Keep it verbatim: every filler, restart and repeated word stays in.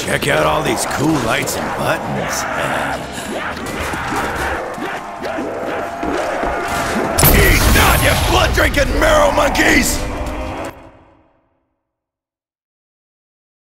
Check out all these cool lights and buttons. Eat not, you blood-drinking marrow monkeys!